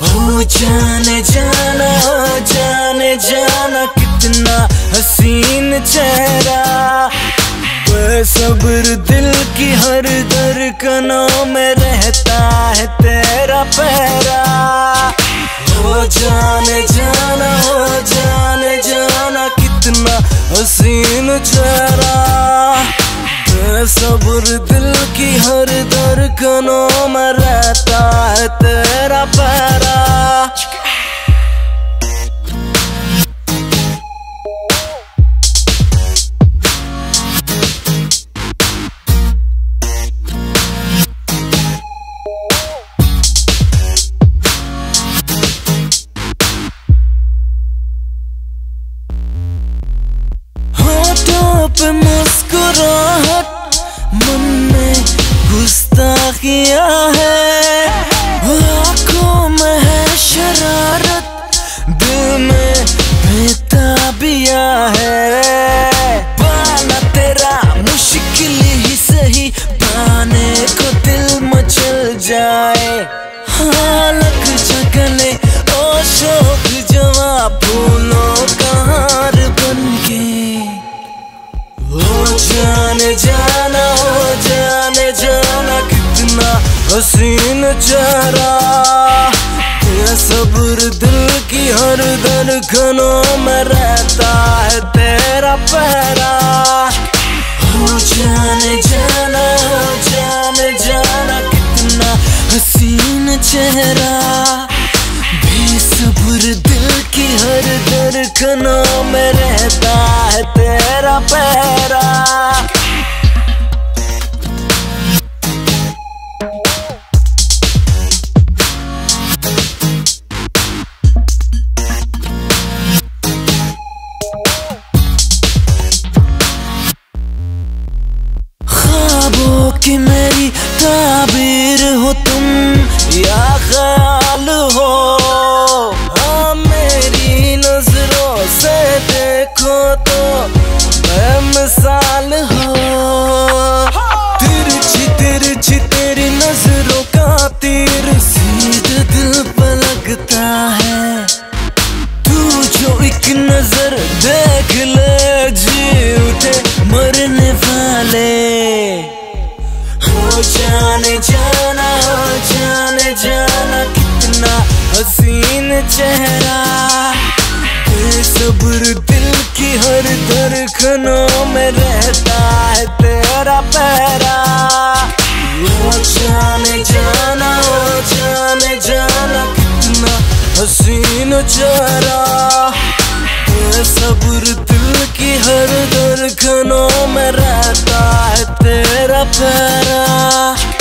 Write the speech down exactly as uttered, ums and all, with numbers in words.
हो जाने जाना, हो जाने जाना कितना हसीन चेहरा, बेसब्र दिल की हर धड़कनों में रहता है तेरा पहरा। हो जाने जाना, हो जाने जाना कितना हसीन चेहरा, बेसब्र दिल की हर धड़कनों में रहता है तेरा पहरा। पे मुस्कुराहट मन में गुस्ताखिया है, आँखों में है शरारत, दिल में बेताबिया है। पाना तेरा मुश्किल ही सही, पाने को दिल मचल जाए, हालक जगले ओ शौक जवा फूलों का हार बनके। हो जाने जाना, हो जाने जाना कितना हसीन चेहरा, बेसब्र दिल की हर धड़कनों में रहता है तेरा पहरा। हो जाने जाना, हो जाने जाना कितना हसीन चेहरा, बेसब्र दिल की हर धड़कनों में रहता है तेरा पहरा। ख्वाबों की मेरी ताबीर हो तुम या ख्याल हो, हाँ मेरी नजरों से देखो तो बेमिसाल हो। तिरछी तिरछी तेरी नजरों का तीर सीधे दिल पर लगता है, तू जो एक नजर देख ले जी उठे मरने वाले। हो जाने जाना, हो जाने जाना कितना हसीन चेहरा, बेसब्र दिल की हर धड़कनों में रहता है तेरा पहरा। हो जाने जाना, हो जाने जाना कितना हसीन चेहरा, बेसब्र दिल की हर धड़कनों में रहता है तेरा पहरा।